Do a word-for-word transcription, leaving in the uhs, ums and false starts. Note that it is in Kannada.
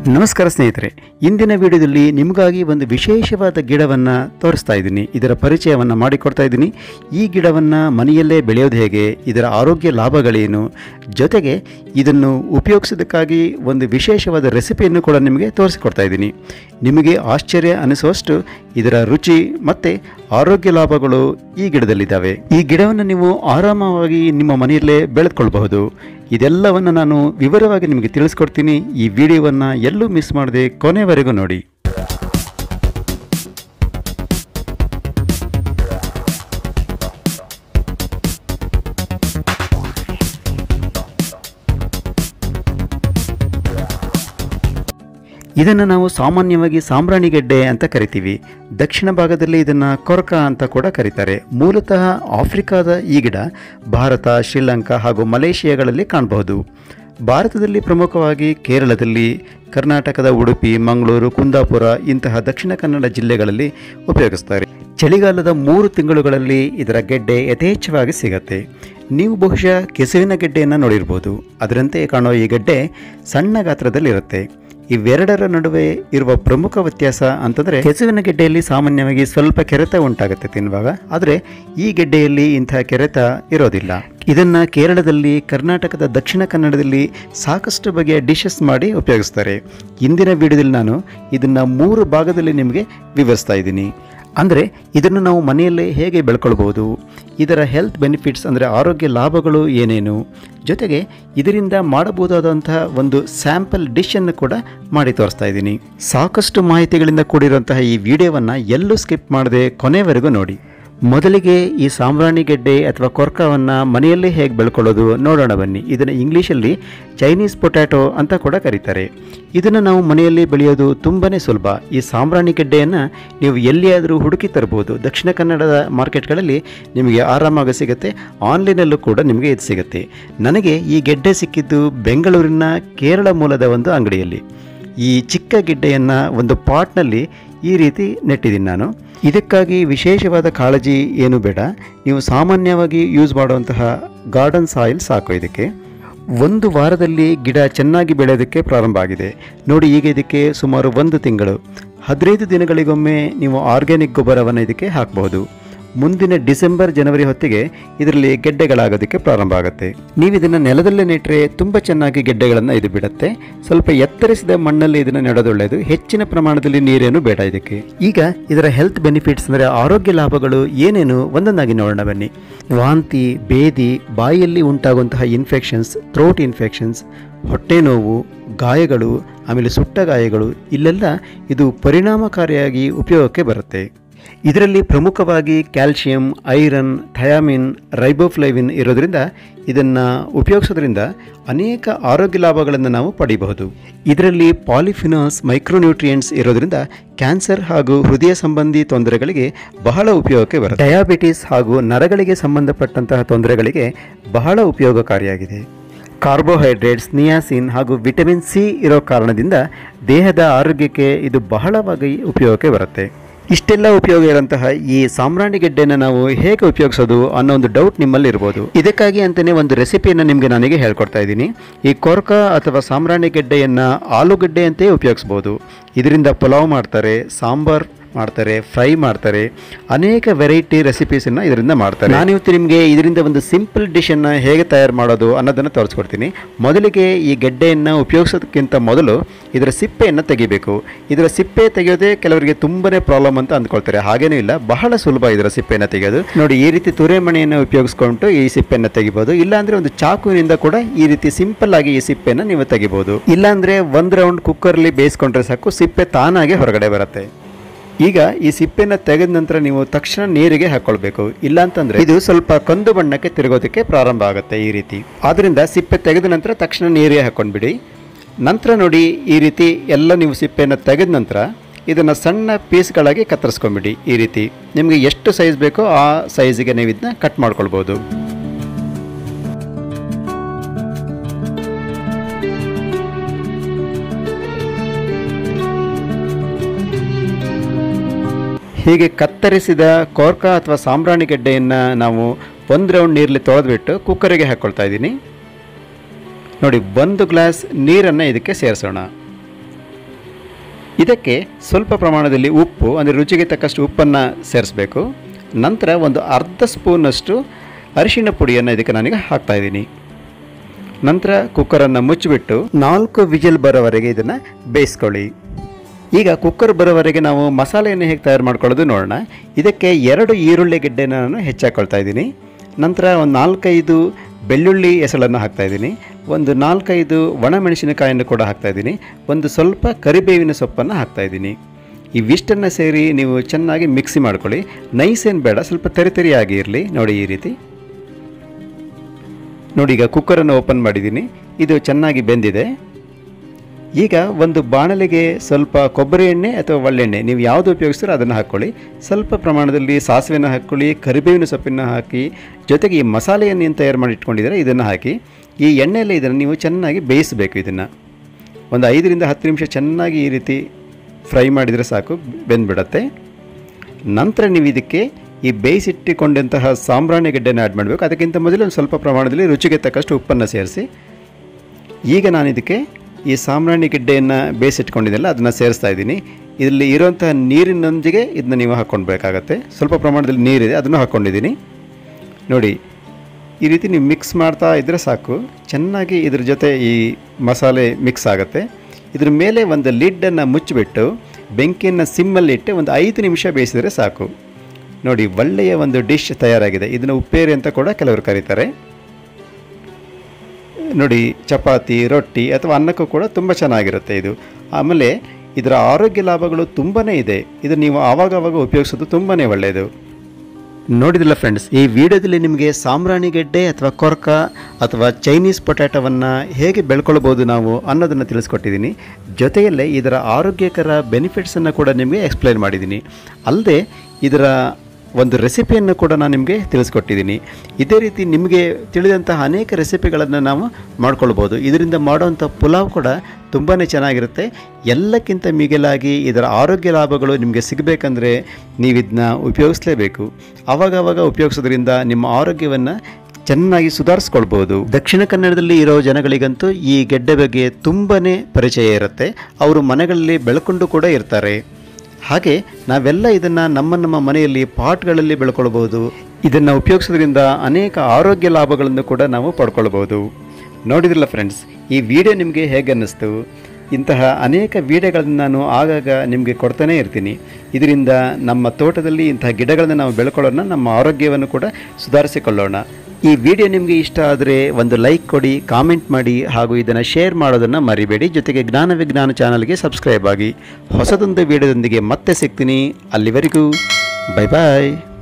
ನಮಸ್ಕಾರ ಸ್ನೇಹಿತರೆ, ಇಂದಿನ ವಿಡಿಯೋದಲ್ಲಿ ನಿಮಗಾಗಿ ಒಂದು ವಿಶೇಷವಾದ ಗಿಡವನ್ನು ತೋರಿಸ್ತಾ ಇದ್ದೀನಿ. ಇದರ ಪರಿಚಯವನ್ನು ಮಾಡಿಕೊಡ್ತಾ ಇದ್ದೀನಿ. ಈ ಗಿಡವನ್ನು ಮನೆಯಲ್ಲೇ ಬೆಳೆಯೋದು ಹೇಗೆ, ಇದರ ಆರೋಗ್ಯ ಲಾಭಗಳೇನು, ಜೊತೆಗೆ ಇದನ್ನು ಉಪಯೋಗಿಸೋದಕ್ಕಾಗಿ ಒಂದು ವಿಶೇಷವಾದ ರೆಸಿಪಿಯನ್ನು ಕೂಡ ನಿಮಗೆ ತೋರಿಸಿಕೊಡ್ತಾ ಇದ್ದೀನಿ. ನಿಮಗೆ ಆಶ್ಚರ್ಯ ಅನಿಸುವಷ್ಟು ಇದರ ರುಚಿ ಮತ್ತು ಆರೋಗ್ಯ ಲಾಭಗಳು ಈ ಗಿಡದಲ್ಲಿದ್ದಾವೆ. ಈ ಗಿಡವನ್ನು ನೀವು ಆರಾಮವಾಗಿ ನಿಮ್ಮ ಮನೆಯಲ್ಲೇ ಬೆಳೆದುಕೊಳ್ಬಹುದು. ಇದೆಲ್ಲವನ್ನು ನಾನು ವಿವರವಾಗಿ ನಿಮಗೆ ತಿಳಿಸ್ಕೊಡ್ತೀನಿ. ಈ ವಿಡಿಯೋವನ್ನು ಎಲ್ಲೂ ಮಿಸ್ ಮಾಡದೆ ಕೊನೆವರೆಗೂ ನೋಡಿ. ಇದನ್ನು ನಾವು ಸಾಮಾನ್ಯವಾಗಿ ಸಾಂಬ್ರಾಣಿ ಗೆಡ್ಡೆ ಅಂತ ಕರಿತೀವಿ. ದಕ್ಷಿಣ ಭಾಗದಲ್ಲಿ ಇದನ್ನು ಕೊರಕ ಅಂತ ಕೂಡ ಕರೀತಾರೆ. ಮೂಲತಃ ಆಫ್ರಿಕಾದ ಈ ಗಿಡ ಭಾರತ, ಶ್ರೀಲಂಕಾ ಹಾಗೂ ಮಲೇಷಿಯಾಗಳಲ್ಲಿ ಕಾಣಬಹುದು. ಭಾರತದಲ್ಲಿ ಪ್ರಮುಖವಾಗಿ ಕೇರಳದಲ್ಲಿ, ಕರ್ನಾಟಕದ ಉಡುಪಿ, ಮಂಗಳೂರು, ಕುಂದಾಪುರ ಇಂತಹ ದಕ್ಷಿಣ ಕನ್ನಡ ಜಿಲ್ಲೆಗಳಲ್ಲಿ ಉಪಯೋಗಿಸ್ತಾರೆ. ಚಳಿಗಾಲದ ಮೂರು ತಿಂಗಳುಗಳಲ್ಲಿ ಇದರ ಗೆಡ್ಡೆ ಯಥೇಚ್ಛವಾಗಿ ಸಿಗತ್ತೆ. ನೀವು ಬಹುಶಃ ಕೆಸುವಿನ ಗೆಡ್ಡೆಯನ್ನು ನೋಡಿರ್ಬೋದು. ಅದರಂತೆ ಕಾಣುವ ಈ ಗೆಡ್ಡೆ ಸಣ್ಣ ಗಾತ್ರದಲ್ಲಿರುತ್ತೆ. ಇವೆರಡರ ನಡುವೆ ಇರುವ ಪ್ರಮುಖ ವ್ಯತ್ಯಾಸ ಅಂತಂದರೆ, ಕೆಸುವಿನ ಗೆಡ್ಡೆಯಲ್ಲಿ ಸಾಮಾನ್ಯವಾಗಿ ಸ್ವಲ್ಪ ಕೆರೆತ ಉಂಟಾಗುತ್ತೆ ತಿನ್ನುವಾಗ, ಆದರೆ ಈ ಗೆಡ್ಡೆಯಲ್ಲಿ ಇಂತಹ ಕೆರೆತ ಇರೋದಿಲ್ಲ. ಇದನ್ನು ಕೇರಳದಲ್ಲಿ, ಕರ್ನಾಟಕದ ದಕ್ಷಿಣ ಕನ್ನಡದಲ್ಲಿ ಸಾಕಷ್ಟು ಬಗೆಯ ಡಿಶಸ್ ಮಾಡಿ ಉಪಯೋಗಿಸ್ತಾರೆ. ಇಂದಿನ ವಿಡಿಯೋದಲ್ಲಿ ನಾನು ಇದನ್ನು ಮೂರು ಭಾಗದಲ್ಲಿ ನಿಮಗೆ ವಿವರಿಸ್ತಾ ಇದ್ದೀನಿ. ಅಂದರೆ ಇದನ್ನು ನಾವು ಮನೆಯಲ್ಲೇ ಹೇಗೆ ಬೆಳ್ಕೊಳ್ಬೋದು, ಇದರ ಹೆಲ್ತ್ ಬೆನಿಫಿಟ್ಸ್ ಅಂದರೆ ಆರೋಗ್ಯ ಲಾಭಗಳು ಏನೇನು, ಜೊತೆಗೆ ಇದರಿಂದ ಮಾಡಬಹುದಾದಂತಹ ಒಂದು ಸ್ಯಾಂಪಲ್ ಡಿಶನ್ನು ಕೂಡ ಮಾಡಿ ತೋರಿಸ್ತಾ ಇದ್ದೀನಿ. ಸಾಕಷ್ಟು ಮಾಹಿತಿಗಳಿಂದ ಕೂಡಿರುವಂತಹ ಈ ವಿಡಿಯೋವನ್ನು ಎಲ್ಲೂ ಸ್ಕಿಪ್ ಮಾಡದೆ ಕೊನೆವರೆಗೂ ನೋಡಿ. ಮೊದಲಿಗೆ ಈ ಸಾಂಬ್ರಾಣಿ ಗೆಡ್ಡೆ ಅಥವಾ ಕೊರ್ಕವನ್ನು ಮನೆಯಲ್ಲೇ ಹೇಗೆ ಬೆಳ್ಕೊಳ್ಳೋದು ನೋಡೋಣ ಬನ್ನಿ. ಇದನ್ನು ಇಂಗ್ಲೀಷಲ್ಲಿ ಚೈನೀಸ್ ಪೊಟ್ಯಾಟೊ ಅಂತ ಕೂಡ ಕರೀತಾರೆ. ಇದನ್ನು ನಾವು ಮನೆಯಲ್ಲಿ ಬೆಳೆಯೋದು ತುಂಬಾ ಸುಲಭ. ಈ ಸಾಂಬ್ರಾಣಿ ಗೆಡ್ಡೆಯನ್ನು ನೀವು ಎಲ್ಲಿಯಾದರೂ ಹುಡುಕಿ ತರಬಹುದು. ದಕ್ಷಿಣ ಕನ್ನಡದ ಮಾರ್ಕೆಟ್ಗಳಲ್ಲಿ ನಿಮಗೆ ಆರಾಮಾಗಿ ಸಿಗುತ್ತೆ. ಆನ್ಲೈನಲ್ಲೂ ಕೂಡ ನಿಮಗೆ ಇದು ಸಿಗುತ್ತೆ. ನನಗೆ ಈ ಗೆಡ್ಡೆ ಸಿಕ್ಕಿದ್ದು ಬೆಂಗಳೂರಿನ ಕೇರಳ ಮೂಲದ ಒಂದು ಅಂಗಡಿಯಲ್ಲಿ. ಈ ಚಿಕ್ಕ ಗೆಡ್ಡೆಯನ್ನು ಒಂದು ಪಾಟ್ನಲ್ಲಿ ಈ ರೀತಿ ನೆಟ್ಟಿದ್ದೀನಿ ನಾನು. ಇದಕ್ಕಾಗಿ ವಿಶೇಷವಾದ ಕಾಳಜಿ ಏನು ಬೇಡ. ನೀವು ಸಾಮಾನ್ಯವಾಗಿ ಯೂಸ್ ಮಾಡುವಂತಹ ಗಾರ್ಡನ್ ಸಾಯಿಲ್ ಸಾಕು. ಇದಕ್ಕೆ ಒಂದು ವಾರದಲ್ಲಿ ಗಿಡ ಚೆನ್ನಾಗಿ ಬೆಳೆಯೋದಕ್ಕೆ ಪ್ರಾರಂಭ ಆಗಿದೆ ನೋಡಿ. ಈಗ ಇದಕ್ಕೆ ಸುಮಾರು ಒಂದು ತಿಂಗಳು, ಹದಿನೈದು ದಿನಗಳಿಗೊಮ್ಮೆ ನೀವು ಆರ್ಗ್ಯಾನಿಕ್ ಗೊಬ್ಬರವನ್ನು ಇದಕ್ಕೆ ಹಾಕಬಹುದು. ಮುಂದಿನ ಡಿಸೆಂಬರ್ ಜನವರಿ ಹೊತ್ತಿಗೆ ಇದರಲ್ಲಿ ಗೆಡ್ಡೆಗಳಾಗೋದಕ್ಕೆ ಪ್ರಾರಂಭ ಆಗುತ್ತೆ. ನೀವು ಇದನ್ನು ನೆಲದಲ್ಲೇ ನೆಟ್ಟರೆ ತುಂಬ ಚೆನ್ನಾಗಿ ಗೆಡ್ಡೆಗಳನ್ನು ಇದು ಬಿಡುತ್ತೆ. ಸ್ವಲ್ಪ ಎತ್ತರಿಸಿದ ಮಣ್ಣಲ್ಲಿ ಇದನ್ನು ನೆಡೋದೊಳ್ಳೆಯದು. ಹೆಚ್ಚಿನ ಪ್ರಮಾಣದಲ್ಲಿ ನೀರೇನು ಬೇಡ ಇದಕ್ಕೆ. ಈಗ ಇದರ ಹೆಲ್ತ್ ಬೆನಿಫಿಟ್ಸ್ ಅಂದರೆ ಆರೋಗ್ಯ ಲಾಭಗಳು ಏನೇನು ಒಂದೊಂದಾಗಿ ನೋಡೋಣ ಬನ್ನಿ. ವಾಂತಿ, ಬೇದಿ, ಬಾಯಿಯಲ್ಲಿ ಉಂಟಾಗುವಂತಹ ಇನ್ಫೆಕ್ಷನ್ಸ್, ಥ್ರೋಟ್ ಇನ್ಫೆಕ್ಷನ್ಸ್, ಹೊಟ್ಟೆ ನೋವು, ಗಾಯಗಳು, ಆಮೇಲೆ ಸುಟ್ಟ ಗಾಯಗಳು, ಇಲ್ಲೆಲ್ಲ ಇದು ಪರಿಣಾಮಕಾರಿಯಾಗಿ ಉಪಯೋಗಕ್ಕೆ ಬರುತ್ತೆ. ಇದರಲ್ಲಿ ಪ್ರಮುಖವಾಗಿ ಕ್ಯಾಲ್ಶಿಯಂ, ಐರನ್, ಥಯಾಮಿನ್, ರೈಬೋಫ್ಲೇವಿನ್ ಇರೋದ್ರಿಂದ ಇದನ್ನು ಉಪಯೋಗಿಸೋದ್ರಿಂದ ಅನೇಕ ಆರೋಗ್ಯ ಲಾಭಗಳನ್ನು ನಾವು ಪಡೆಯಬಹುದು. ಇದರಲ್ಲಿ ಪಾಲಿಫಿನಾಲ್ಸ್, ಮೈಕ್ರೋನ್ಯೂಟ್ರಿಯೆಂಟ್ಸ್ ಇರೋದ್ರಿಂದ ಕ್ಯಾನ್ಸರ್ ಹಾಗೂ ಹೃದಯ ಸಂಬಂಧಿ ತೊಂದರೆಗಳಿಗೆ ಬಹಳ ಉಪಯೋಗಕ್ಕೆ ಬರುತ್ತೆ. ಡಯಾಬಿಟಿಸ್ ಹಾಗೂ ನರಗಳಿಗೆ ಸಂಬಂಧಪಟ್ಟಂತಹ ತೊಂದರೆಗಳಿಗೆ ಬಹಳ ಉಪಯೋಗಕಾರಿಯಾಗಿದೆ. ಕಾರ್ಬೋಹೈಡ್ರೇಟ್ಸ್, ನಿಯಾಸಿನ್ ಹಾಗೂ ವಿಟಮಿನ್ ಸಿ ಇರೋ ಕಾರಣದಿಂದ ದೇಹದ ಆರೋಗ್ಯಕ್ಕೆ ಇದು ಬಹಳವಾಗಿ ಉಪಯೋಗಕ್ಕೆ ಬರುತ್ತೆ. ಇಷ್ಟೆಲ್ಲ ಉಪಯೋಗ ಇರುವಂತಹ ಈ ಸಾಂಬ್ರಾಣಿ ಗೆಡ್ಡೆನ ನಾವು ಹೇಗೆ ಉಪಯೋಗಿಸೋದು ಅನ್ನೋ ಒಂದು ಡೌಟ್ ನಿಮ್ಮಲ್ಲಿ ಇರ್ಬೋದು. ಇದಕ್ಕಾಗಿ ಅಂತಲೇ ಒಂದು ರೆಸಿಪಿಯನ್ನು ನಿಮಗೆ ನನಗೆ ಹೇಳ್ಕೊಡ್ತಾ ಇದ್ದೀನಿ. ಈ ಕೊರ್ಕ ಅಥವಾ ಸಾಂಬ್ರಾಣಿ ಗೆಡ್ಡೆಯನ್ನು ಆಲೂಗಡ್ಡೆ ಅಂತೇ ಉಪಯೋಗಿಸ್ಬೋದು. ಇದರಿಂದ ಪಲಾವ್ ಮಾಡ್ತಾರೆ, ಸಾಂಬಾರ್ ಮಾಡ್ತಾರೆ, ಫ್ರೈ ಮಾಡ್ತಾರೆ, ಅನೇಕ ವೆರೈಟಿ ರೆಸಿಪೀಸನ್ನು ಇದರಿಂದ ಮಾಡ್ತಾರೆ. ನಾನಿವತ್ತು ನಿಮಗೆ ಇದರಿಂದ ಒಂದು ಸಿಂಪಲ್ ಡಿಶನ್ನು ಹೇಗೆ ತಯಾರು ಮಾಡೋದು ಅನ್ನೋದನ್ನು ತೋರಿಸ್ಕೊಡ್ತೀನಿ. ಮೊದಲಿಗೆ ಈ ಗೆಡ್ಡೆಯನ್ನು ಉಪಯೋಗಿಸೋದಕ್ಕಿಂತ ಮೊದಲು ಇದರ ಸಿಪ್ಪೆಯನ್ನು ತೆಗಿಬೇಕು. ಇದರ ಸಿಪ್ಪೆ ತೆಗೆಯೋದೇ ಕೆಲವರಿಗೆ ತುಂಬನೇ ಪ್ರಾಬ್ಲಮ್ ಅಂತ ಅಂದ್ಕೊಳ್ತಾರೆ. ಹಾಗೇನೂ ಇಲ್ಲ, ಬಹಳ ಸುಲಭ ಇದರ ಸಿಪ್ಪೆಯನ್ನು ತೆಗೆಯೋದು. ನೋಡಿ, ಈ ರೀತಿ ತುರೆಮಣೆಯನ್ನು ಉಪಯೋಗಿಸ್ಕೊಂಡು ಈ ಸಿಪ್ಪೆಯನ್ನು ತೆಗಿಬೋದು. ಇಲ್ಲಾಂದರೆ ಒಂದು ಚಾಕುವಿನಿಂದ ಕೂಡ ಈ ರೀತಿ ಸಿಂಪಲ್ ಆಗಿ ಈ ಸಿಪ್ಪೆಯನ್ನು ನೀವು ತೆಗಿಬೋದು. ಇಲ್ಲಾಂದರೆ ಒಂದು ರೌಂಡ್ ಕುಕ್ಕರ್ಲಿ ಬೇಯಿಸ್ಕೊಂಡ್ರೆ ಸಾಕು, ಸಿಪ್ಪೆ ತಾನಾಗೆ ಹೊರಗಡೆ ಬರುತ್ತೆ. ಈಗ ಈ ಸಿಪ್ಪೆನ ತೆಗೆದ ನಂತರ ನೀವು ತಕ್ಷಣ ನೀರಿಗೆ ಹಾಕೊಳ್ಬೇಕು. ಇಲ್ಲಾಂತಂದ್ರೆ ಇದು ಸ್ವಲ್ಪ ಕಂದು ಬಣ್ಣಕ್ಕೆ ತಿರುಗೋದಕ್ಕೆ ಪ್ರಾರಂಭ ಆಗುತ್ತೆ ಈ ರೀತಿ. ಆದ್ದರಿಂದ ಸಿಪ್ಪೆ ತೆಗೆದ ನಂತರ ತಕ್ಷಣ ನೀರಿಗೆ ಹಾಕೊಂಡ್ಬಿಡಿ. ನಂತರ ನೋಡಿ, ಈ ರೀತಿ ಎಲ್ಲ ನೀವು ಸಿಪ್ಪೆಯನ್ನು ತೆಗೆದ ನಂತರ ಇದನ್ನು ಸಣ್ಣ ಪೀಸ್ಗಳಾಗಿ ಕತ್ತರಿಸ್ಕೊಂಬಿಡಿ. ಈ ರೀತಿ ನಿಮಗೆ ಎಷ್ಟು ಸೈಜ್ ಬೇಕೋ ಆ ಸೈಜಿಗೆ ನೀವು ಇದನ್ನ ಕಟ್ ಮಾಡ್ಕೊಳ್ಬೋದು. ಹೀಗೆ ಕತ್ತರಿಸಿದ ಕೊರ್ಕ ಅಥವಾ ಸಾಂಬ್ರಾಣಿ ಗೆಡ್ಡೆಯನ್ನು ನಾವು ಒಂದು ರೌಂಡ್ ನೀರಲ್ಲಿ ತೊಳೆದ್ಬಿಟ್ಟು ಕುಕ್ಕರಿಗೆ ಹಾಕ್ಕೊಳ್ತಾ ಇದ್ದೀನಿ. ನೋಡಿ, ಒಂದು ಗ್ಲಾಸ್ ನೀರನ್ನು ಇದಕ್ಕೆ ಸೇರಿಸೋಣ. ಇದಕ್ಕೆ ಸ್ವಲ್ಪ ಪ್ರಮಾಣದಲ್ಲಿ ಉಪ್ಪು ಅಂದರೆ ರುಚಿಗೆ ತಕ್ಕಷ್ಟು ಉಪ್ಪನ್ನು ಸೇರಿಸಬೇಕು. ನಂತರ ಒಂದು ಅರ್ಧ ಸ್ಪೂನಷ್ಟು ಅರಿಶಿಣ ಪುಡಿಯನ್ನು ಇದಕ್ಕೆ ನಾನೀಗ ಹಾಕ್ತಾಯಿದ್ದೀನಿ. ನಂತರ ಕುಕ್ಕರನ್ನು ಮುಚ್ಚಿಬಿಟ್ಟು ನಾಲ್ಕು ವಿಜಿಲ್ ಬರೋವರೆಗೆ ಇದನ್ನು ಬೇಯಿಸ್ಕೊಳ್ಳಿ. ಈಗ ಕುಕ್ಕರ್ ಬರೋವರೆಗೆ ನಾವು ಮಸಾಲೆಯನ್ನು ಹೇಗೆ ತಯಾರು ಮಾಡ್ಕೊಳ್ಳೋದು ನೋಡೋಣ. ಇದಕ್ಕೆ ಎರಡು ಈರುಳ್ಳಿ ಗೆಡ್ಡೆನ ನಾನು ಹೆಚ್ಚಾಕೊಳ್ತಾ ಇದ್ದೀನಿ. ನಂತರ ಒಂದು ನಾಲ್ಕೈದು ಬೆಳ್ಳುಳ್ಳಿ ಎಸಳನ್ನು ಹಾಕ್ತಾಯಿದ್ದೀನಿ. ಒಂದು ನಾಲ್ಕೈದು ಒಣಮೆಣಸಿನಕಾಯನ್ನು ಕೂಡ ಹಾಕ್ತಾಯಿದ್ದೀನಿ. ಒಂದು ಸ್ವಲ್ಪ ಕರಿಬೇವಿನ ಸೊಪ್ಪನ್ನು ಹಾಕ್ತಾಯಿದ್ದೀನಿ. ಇವಿಷ್ಟನ್ನು ಸೇರಿ ನೀವು ಚೆನ್ನಾಗಿ ಮಿಕ್ಸಿ ಮಾಡ್ಕೊಳ್ಳಿ. ನೈಸ್ ಏನು ಬೇಡ, ಸ್ವಲ್ಪ ತೆರೆ ತೆರೆಯಾಗಿ ಇರಲಿ. ನೋಡಿ ಈ ರೀತಿ. ನೋಡಿ ಈಗ ಕುಕ್ಕರನ್ನು ಓಪನ್ ಮಾಡಿದ್ದೀನಿ. ಇದು ಚೆನ್ನಾಗಿ ಬೆಂದಿದೆ. ಈಗ ಒಂದು ಬಾಣಲೆಗೆ ಸ್ವಲ್ಪ ಕೊಬ್ಬರಿ ಎಣ್ಣೆ ಅಥವಾ ಒಳ್ಳೆಣ್ಣೆ ನೀವು ಯಾವುದು ಉಪಯೋಗಿಸ್ತೀರೋ ಅದನ್ನು ಹಾಕ್ಕೊಳ್ಳಿ. ಸ್ವಲ್ಪ ಪ್ರಮಾಣದಲ್ಲಿ ಸಾಸಿವೆನ ಹಾಕ್ಕೊಳ್ಳಿ, ಕರಿಬೇವಿನ ಸೊಪ್ಪನ್ನು ಹಾಕಿ, ಜೊತೆಗೆ ಈ ಮಸಾಲೆಯನ್ನು ಏನು ತಯಾರು ಮಾಡಿ ಇಟ್ಕೊಂಡಿದ್ದಾರೆ ಇದನ್ನು ಹಾಕಿ ಈ ಎಣ್ಣೆಯಲ್ಲಿ ಇದನ್ನು ನೀವು ಚೆನ್ನಾಗಿ ಬೇಯಿಸಬೇಕು. ಇದನ್ನು ಒಂದು ಐದರಿಂದ ಹತ್ತು ನಿಮಿಷ ಚೆನ್ನಾಗಿ ಈ ರೀತಿ ಫ್ರೈ ಮಾಡಿದರೆ ಸಾಕು, ಬೆಂದ್ಬಿಡತ್ತೆ. ನಂತರ ನೀವು ಇದಕ್ಕೆ ಈ ಬೇಯಿಸಿಟ್ಟುಕೊಂಡಂತಹ ಸಾಂಬ್ರಾಣಿ ಗೆಡ್ಡೆನ ಆ್ಯಡ್ ಮಾಡಬೇಕು. ಅದಕ್ಕಿಂತ ಮೊದಲು ಒಂದು ಸ್ವಲ್ಪ ಪ್ರಮಾಣದಲ್ಲಿ ರುಚಿಗೆ ತಕ್ಕಷ್ಟು ಉಪ್ಪನ್ನು ಸೇರಿಸಿ ಈಗ ನಾನು ಇದಕ್ಕೆ ಈ ಸಾಂಬ್ರಾಣಿ ಗೆಡ್ಡೆಯನ್ನು ಬೇಯಿಸಿಟ್ಕೊಂಡಿದ್ದೆಲ್ಲ ಅದನ್ನು ಸೇರಿಸ್ತಾ ಇದ್ದೀನಿ. ಇದರಲ್ಲಿ ಇರುವಂತಹ ನೀರಿನೊಂದಿಗೆ ಇದನ್ನ ನೀವು ಹಾಕ್ಕೊಳ್ಬೇಕಾಗತ್ತೆ. ಸ್ವಲ್ಪ ಪ್ರಮಾಣದಲ್ಲಿ ನೀರಿದೆ, ಅದನ್ನು ಹಾಕ್ಕೊಂಡಿದ್ದೀನಿ. ನೋಡಿ ಈ ರೀತಿ ನೀವು ಮಿಕ್ಸ್ ಮಾಡ್ತಾ ಇದ್ದರೆ ಸಾಕು, ಚೆನ್ನಾಗಿ ಇದ್ರ ಜೊತೆ ಈ ಮಸಾಲೆ ಮಿಕ್ಸ್ ಆಗುತ್ತೆ. ಇದ್ರ ಮೇಲೆ ಒಂದು ಲಿಡ್ಡನ್ನು ಮುಚ್ಚಿಬಿಟ್ಟು ಬೆಂಕಿಯನ್ನು ಸಿಮ್ಮಲ್ಲಿಟ್ಟು ಒಂದು ಐದು ನಿಮಿಷ ಬೇಯಿಸಿದರೆ ಸಾಕು. ನೋಡಿ ಒಳ್ಳೆಯ ಒಂದು ಡಿಶ್ ತಯಾರಾಗಿದೆ. ಇದನ್ನು ಉಪ್ಪೇರಿ ಅಂತ ಕೂಡ ಕೆಲವರು ಕರೀತಾರೆ. ನೋಡಿ ಚಪಾತಿ, ರೊಟ್ಟಿ ಅಥವಾ ಅನ್ನಕ್ಕೂ ಕೂಡ ತುಂಬ ಚೆನ್ನಾಗಿರುತ್ತೆ ಇದು. ಆಮೇಲೆ ಇದರ ಆರೋಗ್ಯ ಲಾಭಗಳು ತುಂಬಾ ಇದೆ. ಇದು ನೀವು ಆವಾಗವಾಗ ಉಪಯೋಗಿಸೋದು ತುಂಬಾ ಒಳ್ಳೆಯದು. ನೋಡಿದಿಲ್ಲ ಫ್ರೆಂಡ್ಸ್, ಈ ವಿಡಿಯೋದಲ್ಲಿ ನಿಮಗೆ ಸಾಂಬ್ರಾಣಿ ಗೆಡ್ಡೆ ಅಥವಾ ಕೊರ್ಕ ಅಥವಾ ಚೈನೀಸ್ ಪೊಟ್ಯಾಟೋವನ್ನು ಹೇಗೆ ಬೆಳ್ಕೊಳ್ಬೋದು ನಾವು ಅನ್ನೋದನ್ನು ತಿಳಿಸ್ಕೊಟ್ಟಿದ್ದೀನಿ. ಜೊತೆಯಲ್ಲೇ ಇದರ ಆರೋಗ್ಯಕರ ಬೆನಿಫಿಟ್ಸನ್ನು ಕೂಡ ನಿಮಗೆ ಎಕ್ಸ್ಪ್ಲೈನ್ ಮಾಡಿದ್ದೀನಿ. ಅಲ್ಲದೆ ಇದರ ಒಂದು ರೆಸಿಪಿಯನ್ನು ಕೂಡ ನಾನು ನಿಮಗೆ ತಿಳಿಸ್ಕೊಟ್ಟಿದ್ದೀನಿ. ಇದೇ ರೀತಿ ನಿಮಗೆ ತಿಳಿದಂತಹ ಅನೇಕ ರೆಸಿಪಿಗಳನ್ನು ನಾವು ಮಾಡ್ಕೊಳ್ಬೋದು. ಇದರಿಂದ ಮಾಡುವಂಥ ಪುಲಾವ್ ಕೂಡ ತುಂಬಾ ಚೆನ್ನಾಗಿರುತ್ತೆ. ಎಲ್ಲಕ್ಕಿಂತ ಮಿಗಿಲಾಗಿ ಇದರ ಆರೋಗ್ಯ ಲಾಭಗಳು ನಿಮಗೆ ಸಿಗಬೇಕಂದ್ರೆ ನೀವು ಇದನ್ನ ಉಪಯೋಗಿಸಲೇಬೇಕು. ಆವಾಗವಾಗ ಉಪಯೋಗಿಸೋದ್ರಿಂದ ನಿಮ್ಮ ಆರೋಗ್ಯವನ್ನು ಚೆನ್ನಾಗಿ ಸುಧಾರಿಸ್ಕೊಳ್ಬೋದು. ದಕ್ಷಿಣ ಕನ್ನಡದಲ್ಲಿ ಇರೋ ಜನಗಳಿಗಂತೂ ಈ ಗೆಡ್ಡೆ ಬಗ್ಗೆ ತುಂಬಾ ಪರಿಚಯ ಇರುತ್ತೆ. ಅವರು ಮನೆಗಳಲ್ಲಿ ಬೆಳ್ಕೊಂಡು ಕೂಡ ಇರ್ತಾರೆ. ಹಾಗೆ ನಾವೆಲ್ಲ ಇದನ್ನು ನಮ್ಮ ನಮ್ಮ ಮನೆಯಲ್ಲಿ ಪಾಟ್ಗಳಲ್ಲಿ ಬೆಳ್ಕೊಳ್ಬೋದು. ಇದನ್ನು ಉಪಯೋಗಿಸೋದ್ರಿಂದ ಅನೇಕ ಆರೋಗ್ಯ ಲಾಭಗಳನ್ನು ಕೂಡ ನಾವು ಪಡ್ಕೊಳ್ಬೋದು. ನೋಡಿದ್ರಲ್ಲ ಫ್ರೆಂಡ್ಸ್, ಈ ವಿಡಿಯೋ ನಿಮಗೆ ಹೇಗೆ ಅನ್ನಿಸ್ತು? ಇಂತಹ ಅನೇಕ ವಿಡಿಯೋಗಳನ್ನು ನಾನು ಆಗಾಗ ನಿಮಗೆ ಕೊಡ್ತಾನೇ ಇರ್ತೀನಿ. ಇದರಿಂದ ನಮ್ಮ ತೋಟದಲ್ಲಿ ಇಂತಹ ಗಿಡಗಳನ್ನು ನಾವು ಬೆಳ್ಕೊಳ್ಳೋಣ, ನಮ್ಮ ಆರೋಗ್ಯವನ್ನು ಕೂಡ ಸುಧಾರಿಸಿಕೊಳ್ಳೋಣ. ಈ ವಿಡಿಯೋ ನಿಮಗೆ ಇಷ್ಟ ಆದರೆ ಒಂದು ಲೈಕ್ ಕೊಡಿ, ಕಾಮೆಂಟ್ ಮಾಡಿ ಹಾಗೂ ಇದನ್ನು ಶೇರ್ ಮಾಡೋದನ್ನು ಮರಿಬೇಡಿ. ಜೊತೆಗೆ ಜ್ಞಾನ ವಿಜ್ಞಾನ ಚಾನಲ್ಗೆ ಸಬ್ಸ್ಕ್ರೈಬ್ ಆಗಿ. ಹೊಸದೊಂದು ವಿಡಿಯೋದೊಂದಿಗೆ ಮತ್ತೆ ಸಿಗ್ತೀನಿ. ಅಲ್ಲಿವರೆಗೂ ಬೈ ಬಾಯ್.